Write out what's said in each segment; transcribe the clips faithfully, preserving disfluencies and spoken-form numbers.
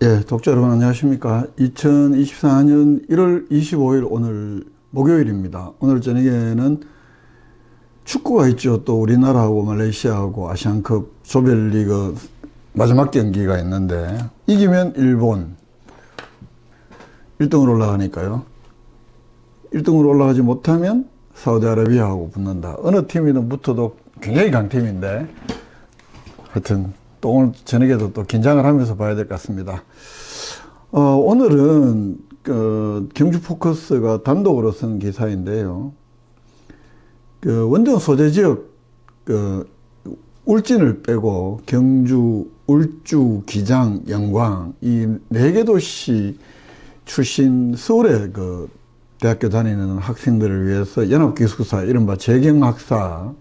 예, 독자 여러분 안녕하십니까. 이천이십사 년 일월 이십오일 오늘 목요일입니다. 오늘 저녁에는 축구가 있죠. 또 우리나라하고 말레이시아하고 아시안컵 조별리그 마지막 경기가 있는데 이기면 일본 일 등으로 올라가니까요. 일 등으로 올라가지 못하면 사우디아라비아하고 붙는다. 어느 팀이든 붙어도 굉장히 강팀인데 하여튼 또 오늘 저녁에도 또 긴장을 하면서 봐야 될 것 같습니다. 어, 오늘은 그 경주포커스가 단독으로 쓴 기사인데요. 그 원전 소재 지역 그 울진을 빼고 경주, 울주, 기장, 영광 이 네 개 도시 출신 서울의 그 대학교 다니는 학생들을 위해서 연합기숙사 이른바 재경학사를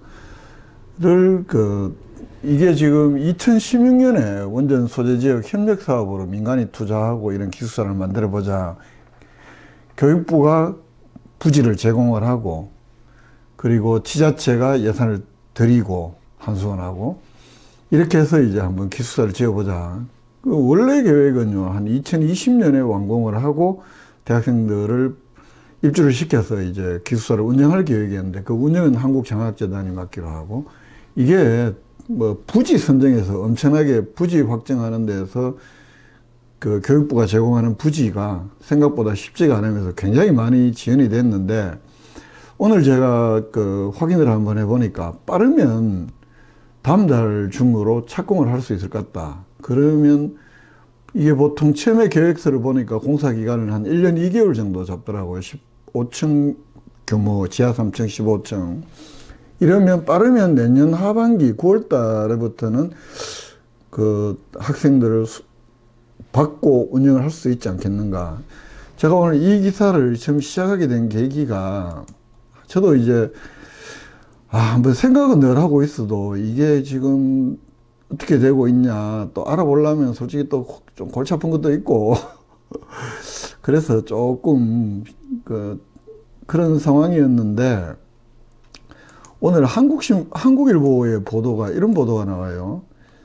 그 이게 지금 이천십육 년에 원전 소재 지역 협력 사업으로 민간이 투자하고 이런 기숙사를 만들어 보자. 교육부가 부지를 제공을 하고 그리고 지자체가 예산을 들이고 한수원하고 이렇게 해서 이제 한번 기숙사를 지어보자. 그 원래 계획은요 한 이천이십 년에 완공을 하고 대학생들을 입주를 시켜서 이제 기숙사를 운영할 계획이었는데 그 운영은 한국장학재단이 맡기로 하고 이게 뭐 부지 선정에서 엄청나게 부지 확정하는 데서 그 교육부가 제공하는 부지가 생각보다 쉽지가 않으면서 굉장히 많이 지연이 됐는데 오늘 제가 그 확인을 한번 해보니까 빠르면 다음 달 중으로 착공을 할 수 있을 것 같다. 그러면 이게 보통 처음에 계획서를 보니까 공사 기간을 한 일 년 이 개월 정도 잡더라고요. 십오 층 규모, 지하 삼 층, 십오 층. 이러면 빠르면 내년 하반기 구월 달에부터는 그 학생들을 받고 운영을 할 수 있지 않겠는가. 제가 오늘 이 기사를 처음 시작하게 된 계기가 저도 이제 아, 한번 생각은 늘 하고 있어도 이게 지금 어떻게 되고 있냐 또 알아보려면 솔직히 또 좀 골치 아픈 것도 있고 그래서 조금 그 그런 상황이었는데 오늘 한국신, 한국일보의 보도가, 이런 보도가 나와요.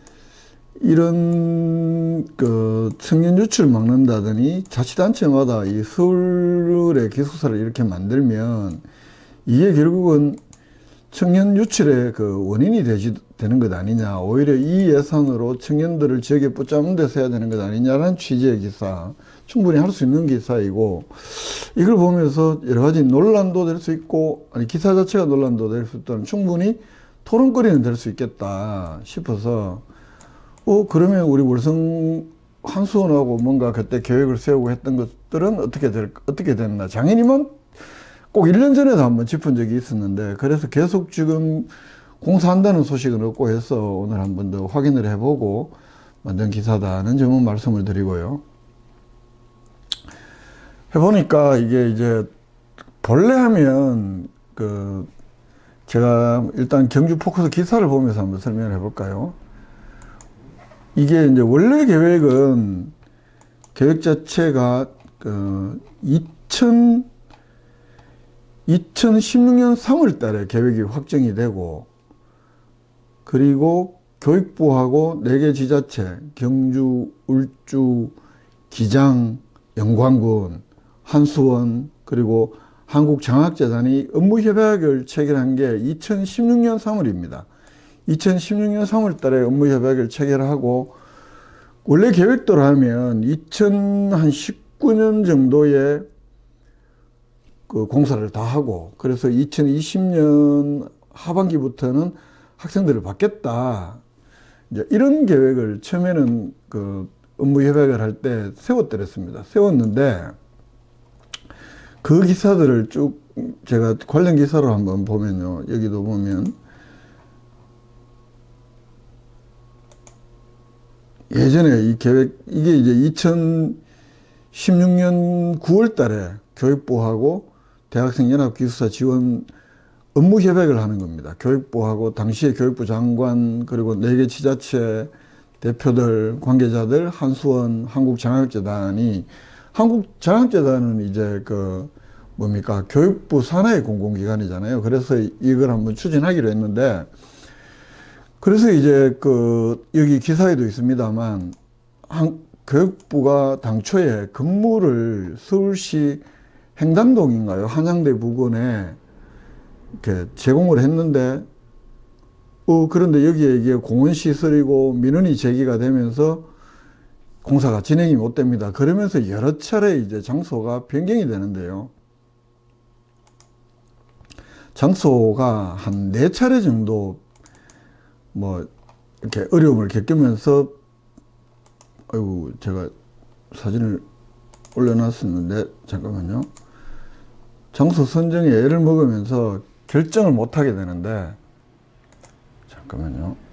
이런, 그, 청년 유출 막는다더니 자치단체마다 이 서울의 기숙사를 이렇게 만들면 이게 결국은 청년 유출의 그 원인이 되지, 되는 것 아니냐. 오히려 이 예산으로 청년들을 지역에 붙잡는 데 써야 되는 것 아니냐라는 취지의 기사. 충분히 할 수 있는 기사이고, 이걸 보면서 여러 가지 논란도 될 수 있고, 아니, 기사 자체가 논란도 될 수 있다는 충분히 토론거리는 될 수 있겠다 싶어서, 어, 그러면 우리 월성 한수원하고 뭔가 그때 계획을 세우고 했던 것들은 어떻게 될, 어떻게 됐나. 장애인이면 꼭 일 년 전에도 한번 짚은 적이 있었는데, 그래서 계속 지금 공사한다는 소식은 없고 해서 오늘 한번 더 확인을 해보고 만든 기사다는 점은 말씀을 드리고요. 해보니까 이게 이제 본래 하면 그 제가 일단 경주 포커스 기사를 보면서 한번 설명을 해볼까요? 이게 이제 원래 계획은 계획 자체가 그 이천십육 년 삼월 달에 계획이 확정이 되고 그리고 교육부하고 네 개 지자체 경주, 울주, 기장, 영광군 한수원 그리고 한국장학재단이 업무협약을 체결한 게 이천십육 년 삼월입니다. 이천십육 년 삼월 달에 업무협약을 체결하고 원래 계획대로 하면 이천십구 년 정도에 그 공사를 다 하고 그래서 이천이십 년 하반기부터는 학생들을 받겠다. 이제 이런 계획을 처음에는 그 업무협약을 할 때 세웠더랬습니다. 세웠는데 그 기사들을 쭉 제가 관련 기사로 한번 보면요. 여기도 보면 예전에 이 계획, 이게 이제 이천십육 년 구월 달에 교육부하고 대학생 연합기숙사 지원 업무협약을 하는 겁니다. 교육부하고 당시에 교육부 장관 그리고 네 개 지자체 대표들, 관계자들, 한수원, 한국장학재단이 한국장학재단은 이제 그 뭡니까 교육부 산하의 공공기관이잖아요. 그래서 이걸 한번 추진하기로 했는데 그래서 이제 그 여기 기사에도 있습니다만 한 교육부가 당초에 근무를 서울시 행당동인가요? 한양대 부근에 이렇게 제공을 했는데, 어, 그런데 여기에 이게 공원시설이고 민원이 제기가 되면서 공사가 진행이 못 됩니다. 그러면서 여러 차례 이제 장소가 변경이 되는데요. 장소가 한 네 차례 정도 뭐 이렇게 어려움을 겪으면서, 아이고, 제가 사진을 올려놨었는데, 잠깐만요. 장소 선정에 애를 먹으면서 결정을 못 하게 되는데, 잠깐만요.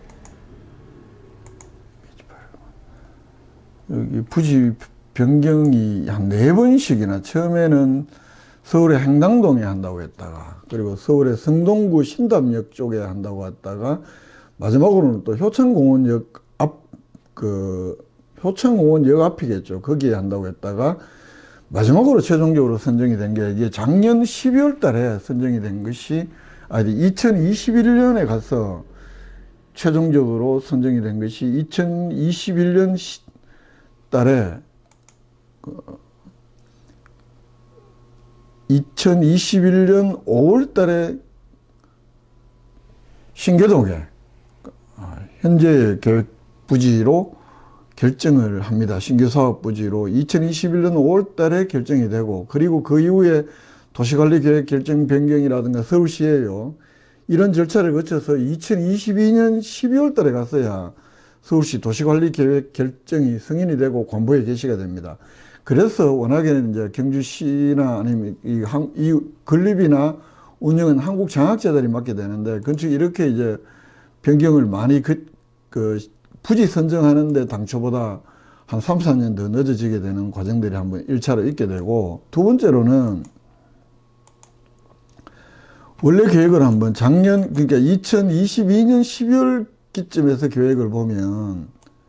여기 부지 변경이 한 네 번씩이나, 처음에는 서울의 행당동에 한다고 했다가, 그리고 서울의 성동구 신담역 쪽에 한다고 했다가, 마지막으로는 또 효창공원역 앞, 그, 효창공원역 앞이겠죠. 거기에 한다고 했다가, 마지막으로 최종적으로 선정이 된 게, 이게 작년 십이월 달에 선정이 된 것이, 아니, 이천이십일 년에 가서 최종적으로 선정이 된 것이 이천이십일 년 달에, 그, 이천이십일 년 오월 달에 신계동에 현재 계획 부지로 결정을 합니다. 신규 사업 부지로 이천이십일 년 오월 달에 결정이 되고, 그리고 그 이후에 도시관리 계획 결정 변경이라든가 서울시에요. 이런 절차를 거쳐서 이천이십이 년 십이월 달에 갔어야 서울시 도시관리 계획 결정이 승인이 되고 관부에 게시가 됩니다. 그래서 워낙에 이제 경주시나 아니면 이, 한, 이 건립이나 운영은 한국장학재단이 맡게 되는데, 건축 이렇게 이제 변경을 많이 그, 그 부지 선정하는데 당초보다 한 삼, 사 년 더 늦어지게 되는 과정들이 한번 일 차로 있게 되고, 두 번째로는 원래 계획을 한번 작년, 그러니까 이천이십이 년 십이월 기쯤에서 계획을 보면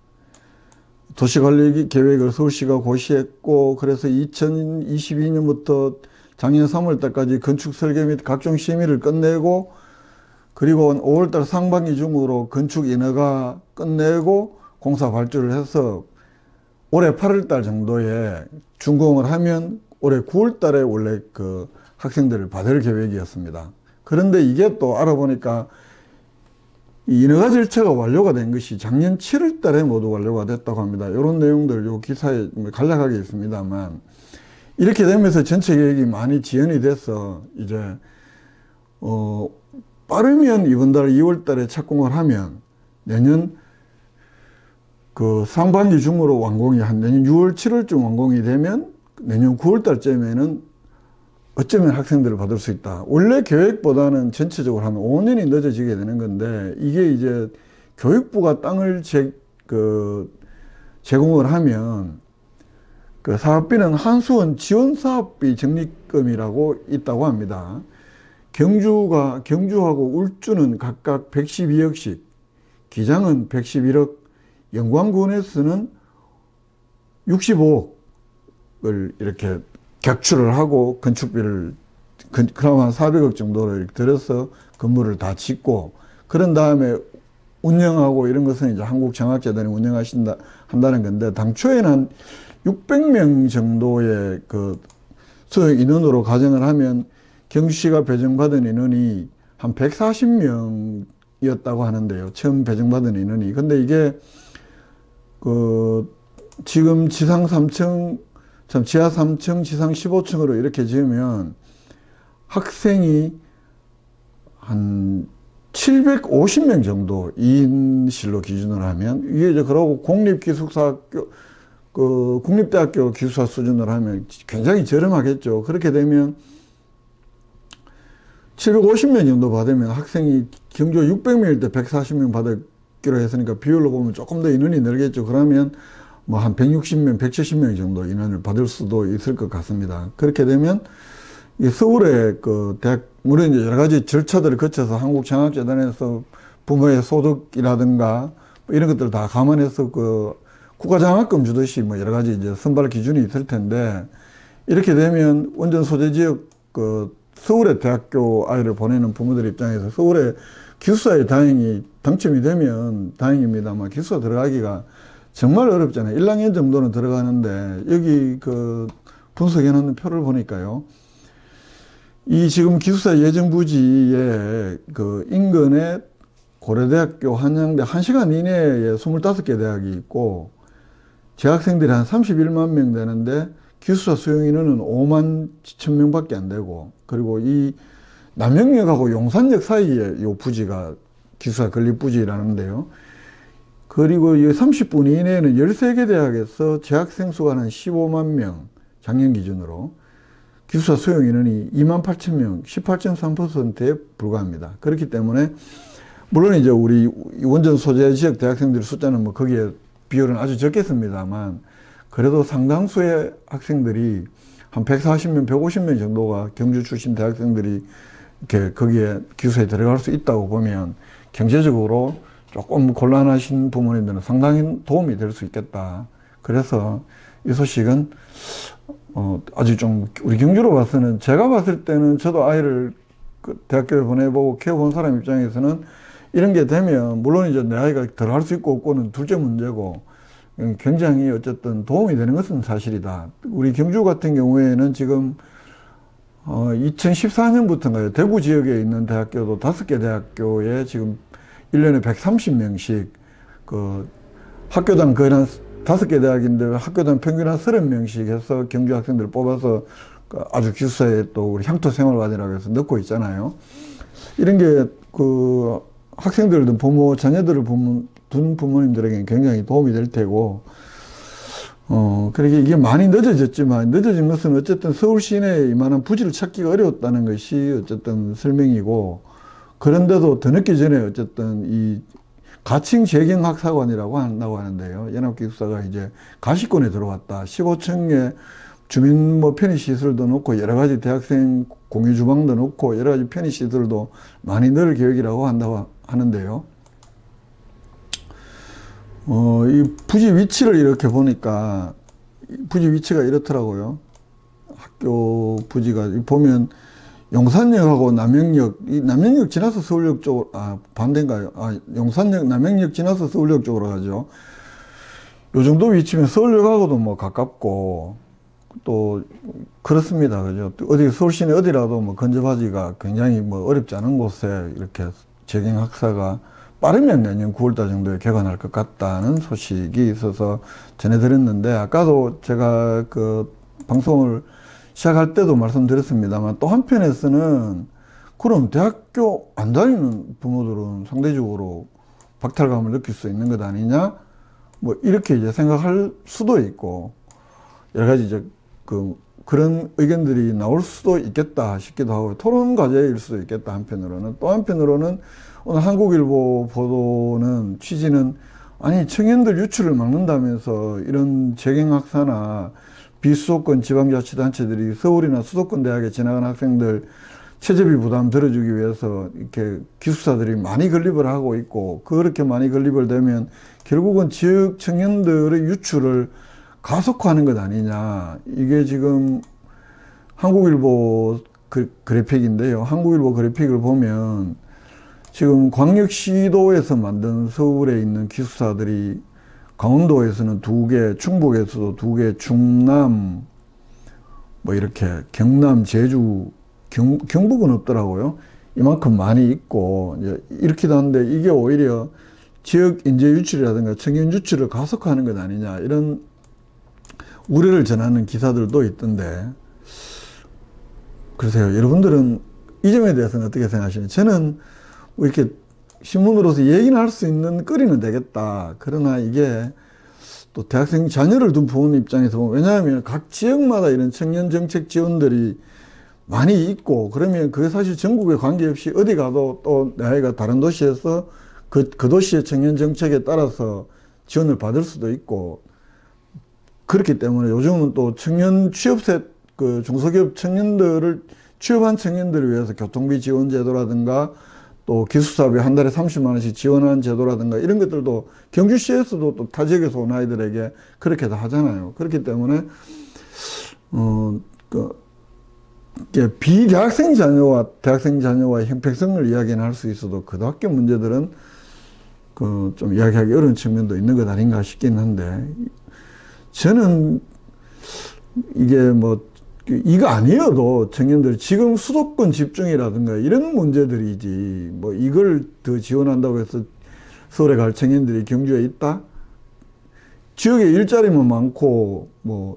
도시관리 계획을 서울시가 고시했고, 그래서 이천이십이 년부터 작년 삼월 달까지 건축 설계 및 각종 심의를 끝내고, 그리고 오월 달 상반기 중으로 건축 인허가 끝내고 공사 발주를 해서 올해 팔월 달 정도에 준공을 하면 올해 구월 달에 원래 그 학생들을 받을 계획이었습니다. 그런데 이게 또 알아보니까 이 인허가 절차가 완료가 된 것이 작년 칠월 달에 모두 완료가 됐다고 합니다. 이런 내용들 요 기사에 간략하게 있습니다만, 이렇게 되면서 전체 계획이 많이 지연이 돼서 이제 어 빠르면 이번 달 이월 달에 착공을 하면 내년 그 상반기 중으로 완공이, 한 내년 유월, 칠월쯤 완공이 되면 내년 구월 달쯤에는 어쩌면 학생들을 받을 수 있다. 원래 계획보다는 전체적으로 한 오 년이 늦어지게 되는 건데, 이게 이제 교육부가 땅을 제, 그, 제공을 하면 그 사업비는 한수원 지원사업비 적립금이라고 있다고 합니다. 경주가, 경주하고 울주는 각각 백십이억씩, 기장은 백십일억, 영광군에서는 육십오억을 이렇게 객출을 하고 건축비를 그럼 한 사백억 정도를 들여서 건물을 다 짓고, 그런 다음에 운영하고 이런 것은 이제 한국장학재단이 운영하신다 한다는 건데, 당초에는 한 육백 명 정도의 그 수용 인원으로 가정을 하면 경주시가 배정받은 인원이 한 백사십 명이었다고 하는데요. 처음 배정받은 인원이. 근데 이게 그 지금 지상 삼 층, 참 지하 삼 층, 지상 십오 층으로 이렇게 지으면 학생이 한 칠백오십 명 정도, 이 인실로 기준으로 하면, 이게 이제 그러고 공립기숙사학교, 그 국립대학교 기숙사 수준으로 하면 굉장히 저렴하겠죠. 그렇게 되면 칠백오십 명 정도 받으면 학생이 경주 육백 명일 때 백사십 명 받기로 했으니까 비율로 보면 조금 더 인원이 늘겠죠. 그러면 뭐 한 백육십 명, 백칠십 명 정도 인원을 받을 수도 있을 것 같습니다. 그렇게 되면 이 서울의 그 대학, 물론 이제 여러 가지 절차들을 거쳐서 한국장학재단에서 부모의 소득이라든가 뭐 이런 것들을 다 감안해서 그 국가장학금 주듯이 뭐 여러 가지 이제 선발 기준이 있을 텐데, 이렇게 되면 원전 소재 지역 그 서울의 대학교 아이를 보내는 부모들 입장에서 서울의 기숙사에 다행히 당첨이 되면 다행입니다만 기숙사 들어가기가 정말 어렵잖아요. 일 학년 정도는 들어가는데 여기 그 분석해 놓은 표를 보니까요. 이 지금 기숙사 예정부지에 그 인근에 고려대학교, 한양대 한 시간 이내에 스물다섯 개 대학이 있고 재학생들이 한 삼십일만 명 되는데 기숙사 수용 인원은 오만 칠천 명밖에 안 되고, 그리고 이 남영역하고 용산역 사이에 요 부지가 기숙사 건립부지라는데요. 그리고 이 삼십 분 이내에는 열세 개 대학에서 재학생 수가 한 십오만 명, 작년 기준으로 기숙사 수용 인원이 이만 팔천 명, 십팔 점 삼 퍼센트에 불과합니다. 그렇기 때문에 물론 이제 우리 원전 소재 지역 대학생들 숫자는 뭐 거기에 비율은 아주 적겠습니다만, 그래도 상당수의 학생들이 한 백사십 명, 백오십 명 정도가 경주 출신 대학생들이 이렇게 거기에 기숙사에 들어갈 수 있다고 보면 경제적으로 조금 곤란하신 부모님들은 상당히 도움이 될 수 있겠다. 그래서 이 소식은 어 아주 좀 우리 경주로 봐서는, 제가 봤을 때는 저도 아이를 그 대학교에 보내보고 키워본 사람 입장에서는 이런 게 되면 물론 이제 내 아이가 들어갈 수 있고 없고는 둘째 문제고 굉장히 어쨌든 도움이 되는 것은 사실이다. 우리 경주 같은 경우에는 지금 어 이천십사 년부터인가요? 대구 지역에 있는 대학교도 다섯 개 대학교에 지금 일 년에 백삼십 명씩 그 학교당 거의 한 다섯 개 대학인데 학교당 평균 한 서른 명씩 해서 경주 학생들을 뽑아서 아주 기숙사에 또 우리 향토 생활관이라고 해서 넣고 있잖아요. 이런 게 그 학생들든 부모, 자녀들을 부모, 둔 부모님들에게 굉장히 도움이 될 테고, 어, 그러게 이게 많이 늦어졌지만, 늦어진 것은 어쨌든 서울 시내에 이만한 부지를 찾기가 어려웠다는 것이 어쨌든 설명이고, 그런데도 더 늦기 전에 어쨌든 이 가칭 재경학사관이라고 한다고 하는데요. 연합기숙사가 이제 가시권에 들어왔다. 십오 층에 주민 뭐 편의시설도 넣고 여러 가지 대학생 공유 주방도 넣고 여러 가지 편의시설도 많이 넣을 계획이라고 한다고 하는데요. 어, 이 부지 위치를 이렇게 보니까 부지 위치가 이렇더라고요. 학교 부지가 보면 용산역하고 남영역, 이 남영역 지나서 서울역 쪽으로, 아, 반대인가요? 아, 용산역, 남영역 지나서 서울역 쪽으로 가죠. 요 정도 위치면 서울역하고도 뭐 가깝고, 또, 그렇습니다. 그죠? 어디, 서울 시내 어디라도 뭐 근접하기가 굉장히 뭐 어렵지 않은 곳에 이렇게 재경학사가 빠르면 내년 구월달 정도에 개관할 것 같다는 소식이 있어서 전해드렸는데, 아까도 제가 그 방송을 시작할 때도 말씀드렸습니다만, 또 한편에서는 그럼 대학교 안 다니는 부모들은 상대적으로 박탈감을 느낄 수 있는 것 아니냐? 뭐 이렇게 이제 생각할 수도 있고, 여러 가지 이제 그 그런 의견들이 나올 수도 있겠다 싶기도 하고, 토론 과제일 수도 있겠다 한편으로는. 또 한편으로는 오늘 한국일보 보도는 취지는, 아니 청년들 유출을 막는다면서 이런 재경학사나 비수도권 지방자치단체들이 서울이나 수도권 대학에 지나간 학생들 체제비 부담 들어주기 위해서 이렇게 기숙사들이 많이 건립을 하고 있고, 그렇게 많이 건립을 되면 결국은 지역 청년들의 유출을 가속화하는 것 아니냐. 이게 지금 한국일보 그, 그래픽인데요. 한국일보 그래픽을 보면 지금 광역시도에서 만든 서울에 있는 기숙사들이 강원도에서는 두 개, 충북에서도 두 개, 충남, 뭐 이렇게 경남, 제주, 경, 경북은 없더라고요. 이만큼 많이 있고, 이제 이렇게도 하는데 이게 오히려 지역 인재 유출이라든가 청년 유출을 가속화하는 것 아니냐, 이런 우려를 전하는 기사들도 있던데, 그러세요. 여러분들은 이 점에 대해서는 어떻게 생각하시나요? 저는 뭐 이렇게 신문으로서 얘기는 할 수 있는 거리는 되겠다. 그러나 이게 또 대학생 자녀를 둔 부모님 입장에서 보면, 왜냐하면 각 지역마다 이런 청년 정책 지원들이 많이 있고, 그러면 그게 사실 전국에 관계없이 어디 가도 또 내 아이가 다른 도시에서 그, 그 도시의 청년 정책에 따라서 지원을 받을 수도 있고, 그렇기 때문에 요즘은 또 청년 취업세, 그 중소기업 청년들을, 취업한 청년들을 위해서 교통비 지원 제도라든가 또 기숙사비 한 달에 삼십만 원씩 지원하는 제도라든가 이런 것들도 경주시에서도 또 타 지역에서 온 아이들에게 그렇게 다 하잖아요. 그렇기 때문에, 어, 그, 비대학생 자녀와 대학생 자녀와의 형평성을 이야기는 할 수 있어도 고등학교 문제들은 그 좀 이야기하기 어려운 측면도 있는 것 아닌가 싶긴 한데, 저는 이게 뭐 이거 아니어도 청년들 지금 수도권 집중이라든가 이런 문제들이지, 뭐 이걸 더 지원한다고 해서 서울에 갈 청년들이 경주에 있다? 지역에 일자리만 많고 뭐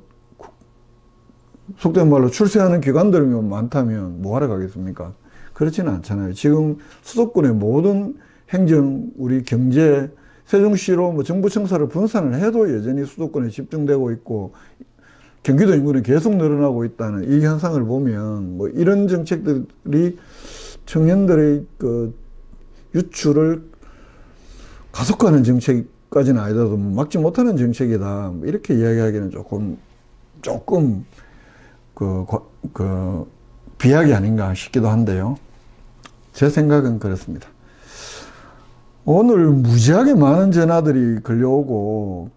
속된 말로 출세하는 기관들이면 많다면 뭐하러 가겠습니까? 그렇지는 않잖아요. 지금 수도권의 모든 행정, 우리 경제, 세종시로 뭐 정부 청사를 분산을 해도 여전히 수도권에 집중되고 있고, 경기도 인구는 계속 늘어나고 있다는 이 현상을 보면, 뭐 이런 정책들이 청년들의 그 유출을 가속화하는 정책까지는 아니더라도 막지 못하는 정책이다, 이렇게 이야기하기는 조금 조금 그, 그 비약이 아닌가 싶기도 한데요. 제 생각은 그렇습니다. 오늘 무지하게 많은 전화들이 걸려오고,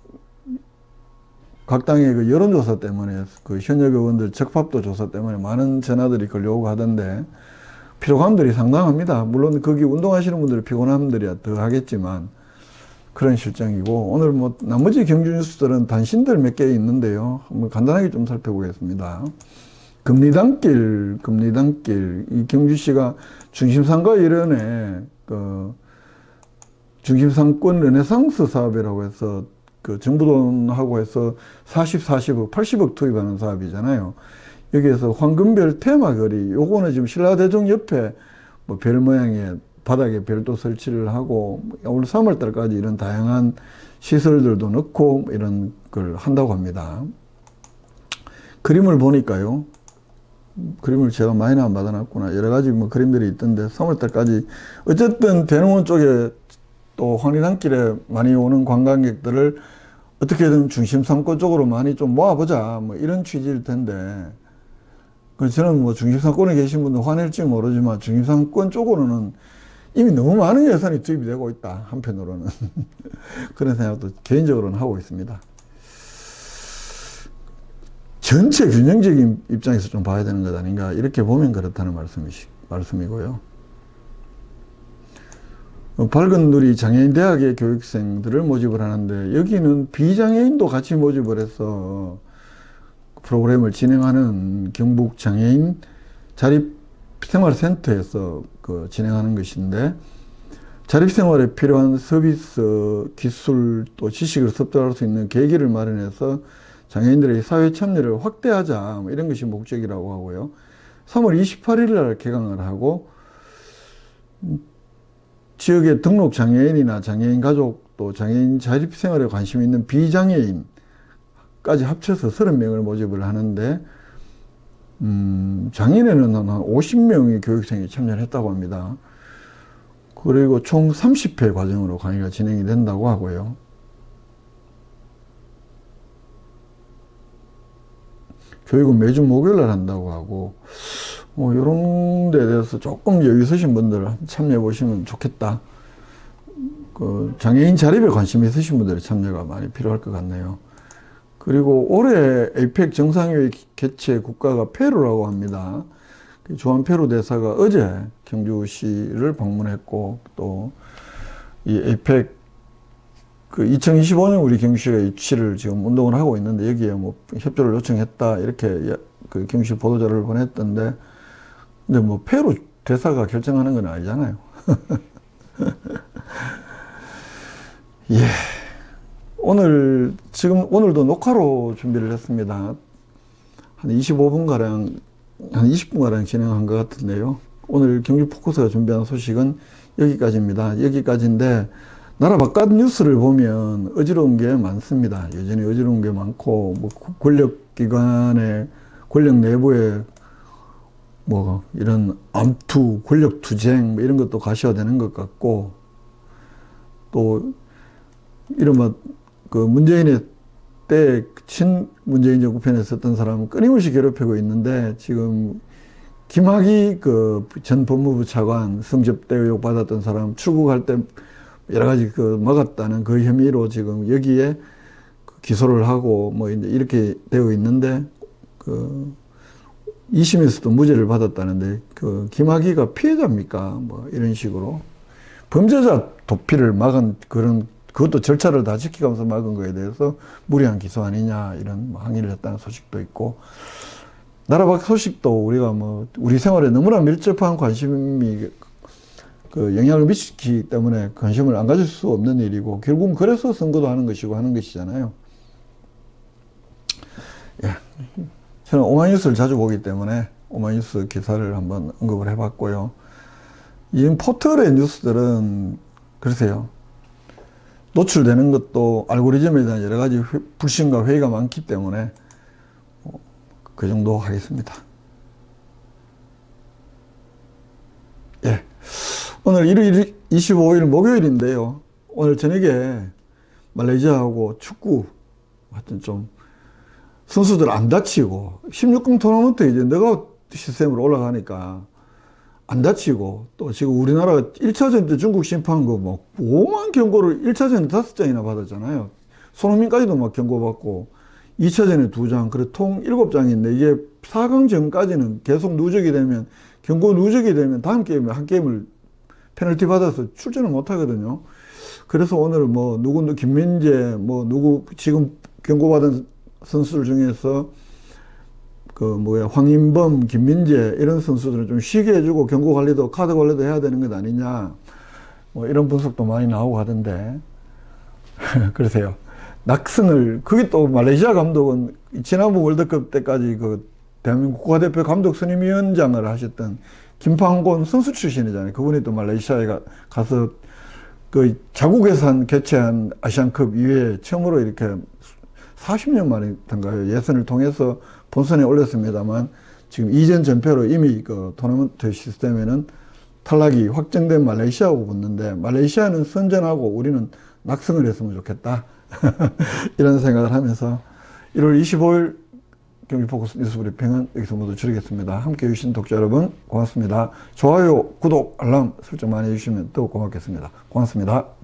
각 당의 그 여론조사 때문에, 그 현역 의원들 적합도 조사 때문에 많은 전화들이 걸려오고 하던데, 피로감들이 상당합니다. 물론 거기 운동하시는 분들이 피곤함들이 더 하겠지만, 그런 실정이고, 오늘 뭐 나머지 경주 뉴스들은 단신들 몇 개 있는데요. 한번 간단하게 좀 살펴보겠습니다. 금리단길, 금리단길. 이 경주시가 중심상가 일원에 그 중심상권 르네상스 사업이라고 해서 그 정부 돈하고 해서 사십, 사십억, 팔십억 투입하는 사업이잖아요. 여기에서 황금별 테마거리, 요거는 지금 신라대종 옆에 뭐 별 모양의 바닥에 별도 설치를 하고, 올 삼월 달까지 이런 다양한 시설들도 넣고 이런 걸 한다고 합니다. 그림을 보니까요. 그림을 제가 많이는 안 받아놨구나. 여러 가지 뭐 그림들이 있던데, 삼월 달까지 어쨌든 대농원 쪽에 또 황리단길에 많이 오는 관광객들을 어떻게든 중심 상권 쪽으로 많이 좀 모아보자, 뭐 이런 취지일 텐데, 저는 뭐 중심 상권에 계신 분들 화낼지 모르지만 중심 상권 쪽으로는 이미 너무 많은 예산이 투입이 되고 있다, 한편으로는. 그런 생각도 개인적으로는 하고 있습니다. 전체 균형적인 입장에서 좀 봐야 되는 것 아닌가, 이렇게 보면 그렇다는 말씀이, 말씀이고요. 밝은 누리 장애인 대학의 교육생들을 모집을 하는데, 여기는 비장애인도 같이 모집을 해서 프로그램을 진행하는 경북 장애인 자립생활센터에서 그 진행하는 것인데, 자립생활에 필요한 서비스, 기술, 또 지식을 습득할 수 있는 계기를 마련해서 장애인들의 사회 참여를 확대하자, 뭐 이런 것이 목적이라고 하고요. 삼월 이십팔일 날 개강을 하고, 지역의 등록 장애인이나 장애인 가족, 또 장애인 자립생활에 관심 있는 비장애인까지 합쳐서 서른 명을 모집을 하는데, 음, 장애인에는 한 오십 명의 교육생이 참여를 했다고 합니다. 그리고 총 삼십 회 과정으로 강의가 진행이 된다고 하고요. 교육은 매주 목요일날 한다고 하고, 뭐 이런 데 대해서 조금 여유 있으신 분들 참여해 보시면 좋겠다. 그 장애인 자립에 관심 있으신 분들의 참여가 많이 필요할 것 같네요. 그리고 올해 에이펙 정상회의 개최 국가가 페루라고 합니다. 조한 페루 대사가 어제 경주시를 방문했고, 또 이 에이펙 그 이천이십오 년 우리 경주시가 유치를 지금 운동을 하고 있는데, 여기에 뭐 협조를 요청했다, 이렇게 그 경주시 보도자료를 보냈던데, 근데 뭐 페루 대사가 결정하는 건 아니잖아요. 예. 오늘, 지금 오늘도 녹화로 준비를 했습니다. 한 이십오 분가량, 한 이십 분가량 진행한 것 같은데요. 오늘 경주 포커스가 준비한 소식은 여기까지입니다. 여기까지인데, 나라 바깥 뉴스를 보면 어지러운 게 많습니다. 여전히 어지러운 게 많고, 뭐 권력기관의, 권력 내부의 뭐 이런 암투, 권력 투쟁, 뭐 이런 것도 가시화되는 것 같고, 또 이른바 그 문재인의 때 친 문재인 정부 편에 섰던 사람은 끊임없이 괴롭히고 있는데, 지금 김학의 그 전 법무부 차관 성접대 의혹 받았던 사람 출국할 때 여러 가지 그 막았다는 그 혐의로 지금 여기에 기소를 하고 뭐 이제 이렇게 되어 있는데, 그 이 심에서도 무죄를 받았다는데, 그 김학의가 피해자입니까? 뭐 이런 식으로 범죄자 도피를 막은 그런, 그것도 절차를 다 지키면서 막은 거에 대해서 무리한 기소 아니냐 이런 항의를 했다는 소식도 있고, 나라 밖 소식도 우리가 뭐 우리 생활에 너무나 밀접한 관심이 그 영향을 미치기 때문에 관심을 안 가질 수 없는 일이고, 결국은 그래서 선거도 하는 것이고 하는 것이잖아요. 예. 저는 오마이뉴스를 자주 보기 때문에 오마이뉴스 기사를 한번 언급을 해봤고요. 이 포털의 뉴스들은 그러세요. 노출되는 것도 알고리즘에 대한 여러 가지 회, 불신과 회의가 많기 때문에 어, 그 정도 하겠습니다. 예. 오늘 일월 이십오일 목요일인데요. 오늘 저녁에 말레이시아하고 축구 하여튼 좀 선수들 안 다치고 십육 강 토너먼트 이제 너가웃 시스템으로 올라가니까 안 다치고, 또 지금 우리나라가 일 차전 때 중국 심판거 뭐 오만 경고를 일 차전에 다섯 장이나 받았잖아요. 손흥민까지도 막 경고받고 이 차전에 두 장, 그래 통 일곱 장인데 이게 사 강 전까지는 계속 누적이 되면, 경고 누적이 되면 다음 게임에 한 게임을 페널티 받아서 출전을 못 하거든요. 그래서 오늘 뭐 누구 김민재 뭐 누구 지금 경고받은 선수들 중에서 그 뭐야 황인범, 김민재 이런 선수들은 좀 쉬게 해주고 경고 관리도 카드 관리도 해야 되는 것 아니냐, 뭐 이런 분석도 많이 나오고 하던데 그러세요. 낙승을, 그게 또 말레이시아 감독은 지난번 월드컵 때까지 그 대한민국 국가대표 감독 선임위원장을 하셨던 김판곤 선수 출신이잖아요. 그분이 또 말레이시아에 가, 가서 그 자국에서 한 개최한 아시안컵 이후에 처음으로 이렇게 사십 년 만이던가요, 예선을 통해서 본선에 올렸습니다만 지금 이 전 전패로 이미 그 토너먼트 시스템에는 탈락이 확정된 말레이시아하고 붙는데, 말레이시아는 선전하고 우리는 낙승을 했으면 좋겠다 이런 생각을 하면서 일월 이십오일 경기포커스 뉴스 브리핑은 여기서 모두 줄이겠습니다. 함께 해주신 독자 여러분 고맙습니다. 좋아요, 구독, 알람 설정 많이 해주시면 더욱 고맙겠습니다. 고맙습니다.